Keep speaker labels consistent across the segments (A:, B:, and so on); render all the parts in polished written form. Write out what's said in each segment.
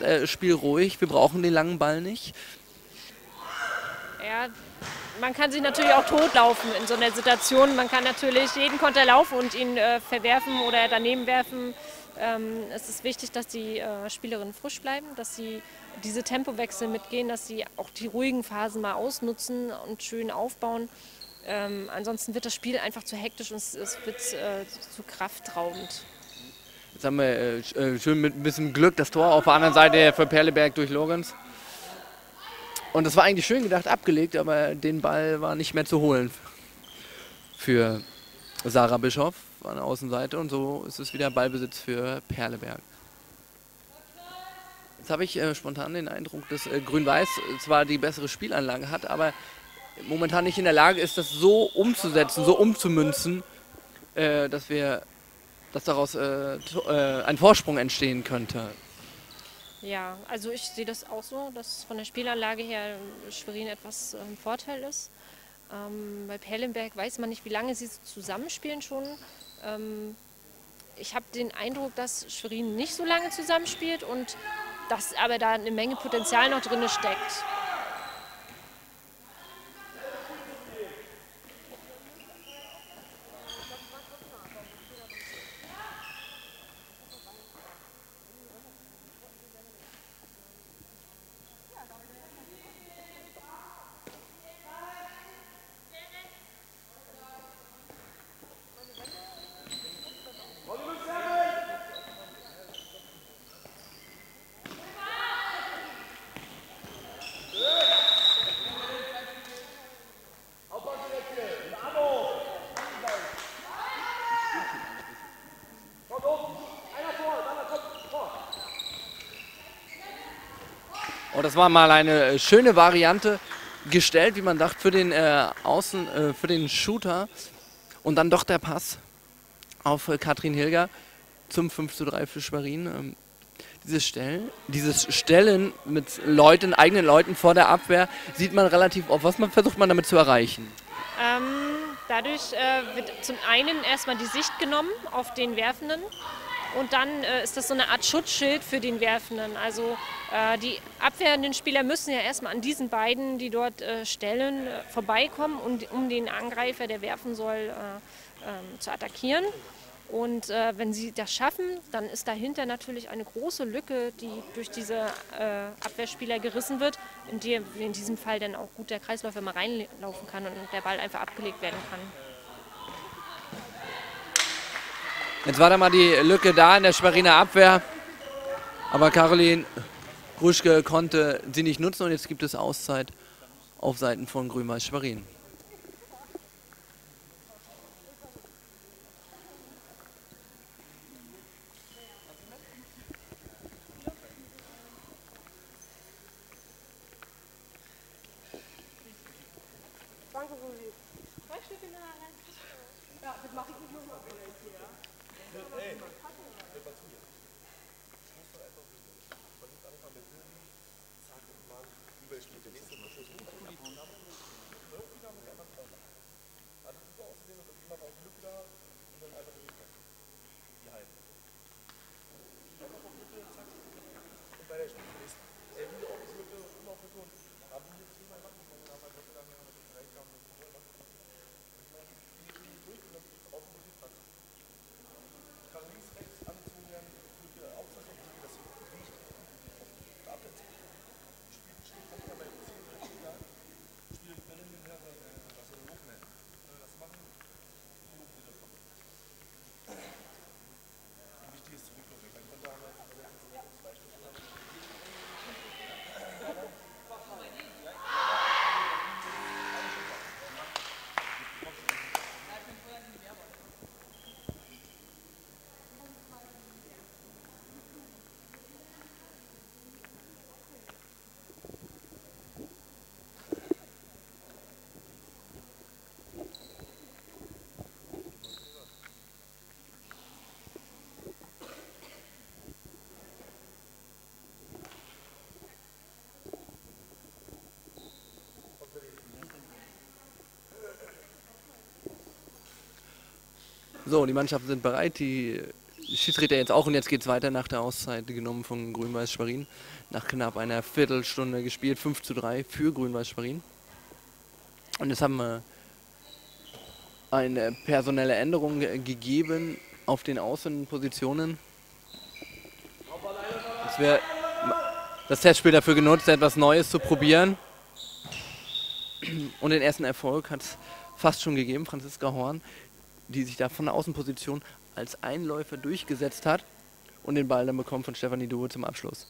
A: Spiel ruhig, wir brauchen den langen Ball nicht.
B: Ja, man kann sich natürlich auch totlaufen in so einer Situation. Man kann natürlich jeden Konter laufen und ihn verwerfen oder daneben werfen. Es ist wichtig, dass die Spielerinnen frisch bleiben, dass sie diese Tempowechsel mitgehen, dass sie auch die ruhigen Phasen mal ausnutzen und schön aufbauen. Ansonsten wird das Spiel einfach zu hektisch und es wird zu kraftraubend.
A: Jetzt haben wir schön mit ein bisschen Glück das Tor auf der anderen Seite für Perleberg durch Lorenz. Und das war eigentlich schön gedacht, abgelegt, aber den Ball war nicht mehr zu holen für Sarah Bischoff an der Außenseite. Und so ist es wieder Ballbesitz für Perleberg. Jetzt habe ich spontan den Eindruck, dass Grün-Weiß zwar die bessere Spielanlage hat, aber momentan nicht in der Lage ist, das so umzusetzen, so umzumünzen, dass daraus ein Vorsprung entstehen könnte.
B: Ja, also ich sehe das auch so, dass von der Spielanlage her Schwerin etwas Vorteil ist. Bei Perlenberg weiß man nicht, wie lange sie zusammenspielen schon. Ich habe den Eindruck, dass Schwerin nicht so lange zusammenspielt und dass aber da eine Menge Potenzial noch drin steckt.
A: Und das war mal eine schöne Variante gestellt, wie man dachte, für den für den Shooter. Und dann doch der Pass auf Katrin Hilger zum 5:3 für Schwerin. Dieses Stellen mit eigenen Leuten vor der Abwehr sieht man relativ oft. Was versucht man damit zu erreichen?
B: Dadurch wird zum einen erstmal die Sicht genommen auf den Werfenden. Und dann ist das so eine Art Schutzschild für den Werfenden. Also die abwehrenden Spieler müssen ja erstmal an diesen beiden, die dort stellen, vorbeikommen, um den Angreifer, der werfen soll, zu attackieren. Und wenn sie das schaffen, dann ist dahinter natürlich eine große Lücke, die durch diese Abwehrspieler gerissen wird, in die in diesem Fall dann auch gut der Kreisläufer mal reinlaufen kann und der Ball einfach abgelegt werden kann.
A: Jetzt war da mal die Lücke da in der Schweriner Abwehr, aber Caroline Gruschke konnte sie nicht nutzen und jetzt gibt es Auszeit auf Seiten von Grün-Weiß Schwerin.
C: Danke, Susi. Ja, das mache ich nicht nochmal.
A: So, die Mannschaften sind bereit, die Schiedsrichter jetzt auch und jetzt geht es weiter nach der Auszeit, genommen von Grün-Weiß Schwerin. Nach knapp einer Viertelstunde gespielt, 5:3 für Grün-Weiß Schwerin. Und jetzt haben wir eine personelle Änderung gegeben auf den Außenpositionen. Es wird das Testspiel dafür genutzt, etwas Neues zu probieren. Und den ersten Erfolg hat es fast schon gegeben, Franziska Horn, die sich da von der Außenposition als Einläufer durchgesetzt hat und den Ball dann bekommt von Stefanie Due zum Abschluss.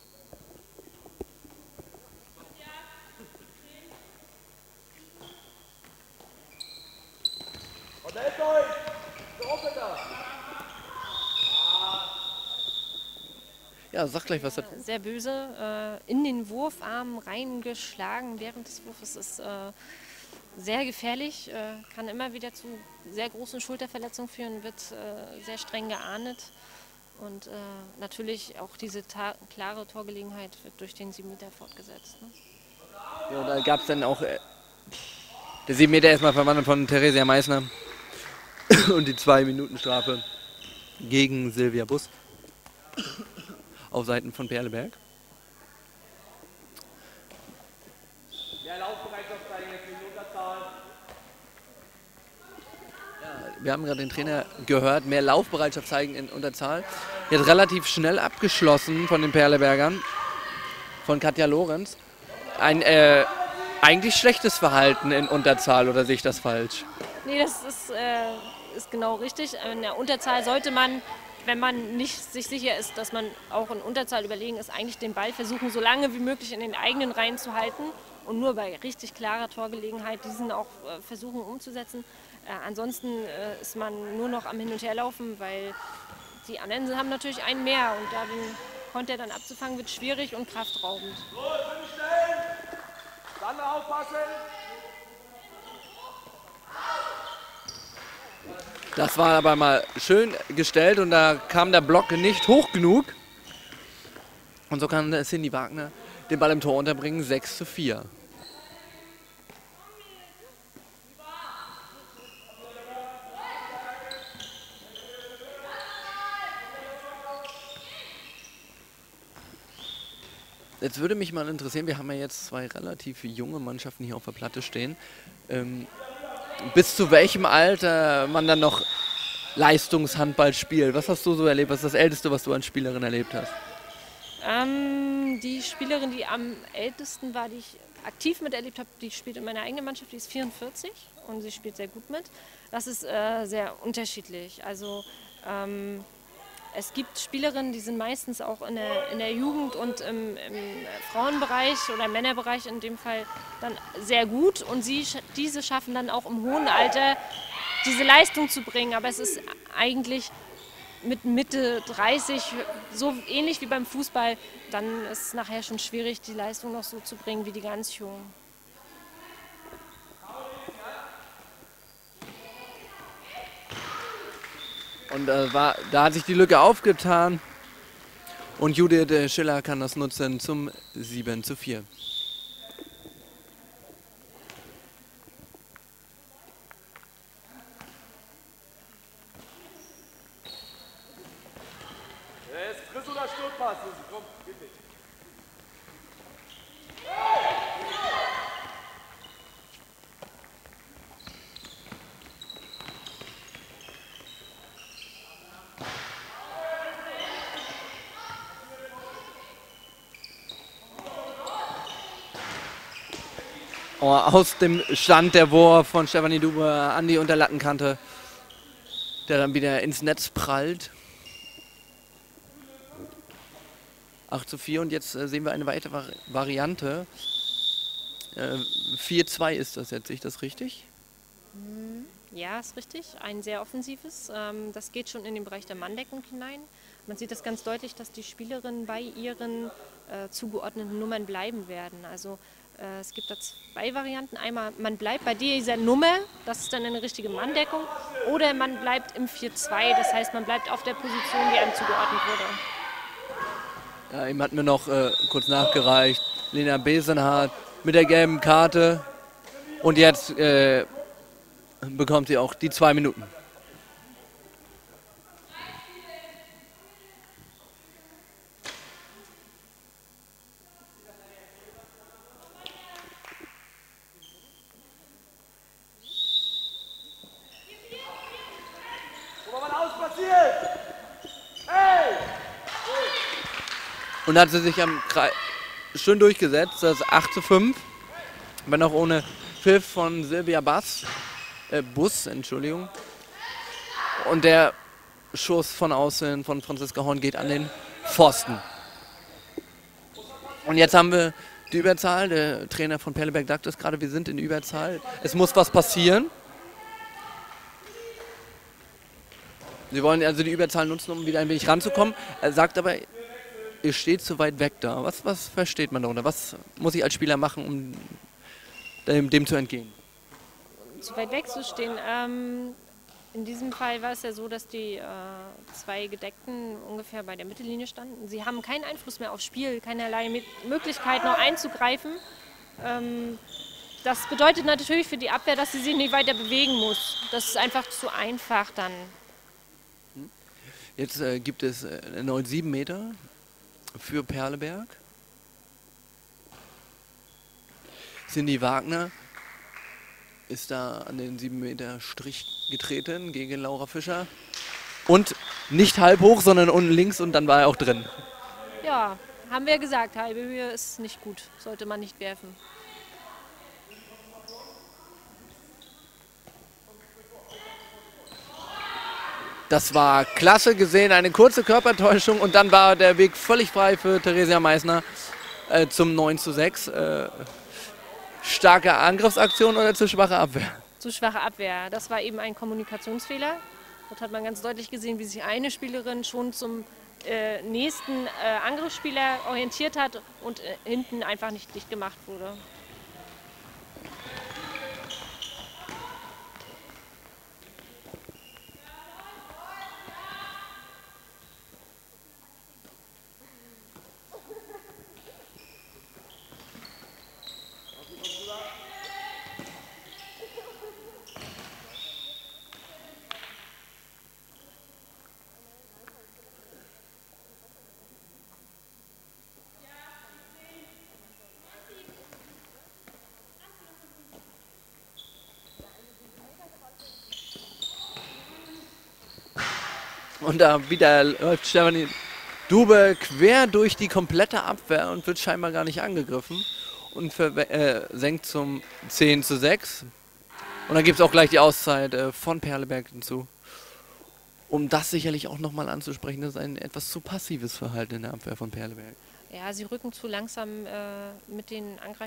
A: Ja, sag gleich was dazu.
B: Sehr böse, in den Wurfarm reingeschlagen während des Wurfes ist sehr gefährlich, kann immer wieder zu sehr großen Schulterverletzungen führen, wird sehr streng geahndet. Und natürlich auch diese klare Torgelegenheit wird durch den 7 Meter fortgesetzt. Ne?
A: Ja, da gab es dann auch der 7 Meter erstmal verwandelt von Theresia Meissner und die 2-Minuten-Strafe gegen Silvia Bus auf Seiten von Perleberg. Wir haben gerade den Trainer gehört, mehr Laufbereitschaft zeigen in Unterzahl. Jetzt relativ schnell abgeschlossen von den Perlebergern, von Katja Lorenz. Ein eigentlich schlechtes Verhalten in Unterzahl, oder sehe ich das falsch?
B: Nee, das ist genau richtig. In der Unterzahl sollte man, wenn man nicht sich sicher ist, dass man auch in Unterzahl überlegen ist, eigentlich den Ball versuchen, so lange wie möglich in den eigenen Reihen zu halten und nur bei richtig klarer Torgelegenheit diesen auch versuchen umzusetzen. Ansonsten ist man nur noch am Hin- und Herlaufen, weil die anderen haben natürlich einen mehr und da den Konter dann abzufangen wird schwierig und kraftraubend.
C: Dann aufpassen!
A: Das war aber mal schön gestellt und da kam der Block nicht hoch genug. Und so kann Cindy Wagner den Ball im Tor unterbringen, 6:4. Jetzt würde mich mal interessieren, wir haben ja jetzt zwei relativ junge Mannschaften hier auf der Platte stehen. Bis zu welchem Alter man dann noch Leistungshandball spielt? Was hast du so erlebt? Was ist das Älteste, was du als Spielerin erlebt hast?
B: Die Spielerin, die am ältesten war, die ich aktiv miterlebt habe, die spielt in meiner eigenen Mannschaft, die ist 44 und sie spielt sehr gut mit. Das ist sehr unterschiedlich. Also es gibt Spielerinnen, die sind meistens auch in der Jugend und im Frauenbereich oder im Männerbereich in dem Fall dann sehr gut und diese schaffen dann auch im hohen Alter diese Leistung zu bringen. Aber es ist eigentlich mit Mitte 30, so ähnlich wie beim Fußball, dann ist es nachher schon schwierig, die Leistung noch so zu bringen wie die ganz Jungen.
A: Und da hat sich die Lücke aufgetan und Judith Schiller kann das nutzen zum 7:4.
C: Jetzt Friss oder Sturmpass, komm, geht nicht.
A: Oh, aus dem Stand der Wurf von Stefanie Due an die Unterlattenkante, der dann wieder ins Netz prallt. 8:4 und jetzt sehen wir eine weitere Variante. 4:2 ist das jetzt, sehe ich das richtig?
B: Ja, ist richtig. Ein sehr offensives. Das geht schon in den Bereich der Manndeckung hinein. Man sieht das ganz deutlich, dass die Spielerinnen bei ihren zugeordneten Nummern bleiben werden. Also es gibt da zwei Varianten. Einmal, man bleibt bei dieser Nummer, das ist dann eine richtige Manndeckung, oder man bleibt im 4:2, das heißt, man bleibt auf der Position, die einem zugeordnet wurde.
A: Ja, ihm hat mir noch kurz nachgereicht. Lena Besenhardt mit der gelben Karte. Und jetzt bekommt sie auch die 2 Minuten. Und hat sie sich schön durchgesetzt, das 8:5. Wenn auch ohne Pfiff von Silvia Bus, Entschuldigung. Und der Schuss von außen von Franziska Horn geht an den Pfosten. Und jetzt haben wir die Überzahl. Der Trainer von Perleberg sagt es gerade, wir sind in Überzahl. Es muss was passieren. Sie wollen also die Überzahl nutzen, um wieder ein wenig ranzukommen. Er sagt aber, ihr steht zu weit weg da. Was versteht man darunter? Was muss ich als Spieler machen, um dem zu entgehen?
B: Zu weit weg zu stehen. In diesem Fall war es ja so, dass die zwei Gedeckten ungefähr bei der Mittellinie standen. Sie haben keinen Einfluss mehr aufs Spiel, keinerlei Möglichkeit noch einzugreifen. Das bedeutet natürlich für die Abwehr, dass sie sich nicht weiter bewegen muss. Das ist einfach zu einfach dann.
A: Jetzt gibt es erneut 7 Meter für Perleberg. Cindy Wagner ist da an den 7 Meter Strich getreten gegen Laura Fischer. Und nicht halb hoch, sondern unten links und dann war er auch drin.
B: Ja, haben wir gesagt, halbe Höhe ist nicht gut, sollte man nicht werfen.
A: Das war klasse gesehen, eine kurze Körpertäuschung und dann war der Weg völlig frei für Theresia Meissner zum 9:6. Starke Angriffsaktion oder zu schwache Abwehr?
B: Zu schwache Abwehr. Das war eben ein Kommunikationsfehler. Dort hat man ganz deutlich gesehen, wie sich eine Spielerin schon zum nächsten Angriffsspieler orientiert hat und hinten einfach nicht dicht gemacht wurde.
A: Und da wieder läuft Stefanie Dube quer durch die komplette Abwehr und wird scheinbar gar nicht angegriffen und senkt zum 10:6. Und dann gibt es auch gleich die Auszeit von Perleberg hinzu. Um das sicherlich auch nochmal anzusprechen, das ist ein etwas zu passives Verhalten in der Abwehr von Perleberg.
B: Ja, sie rücken zu langsam mit den Angreifern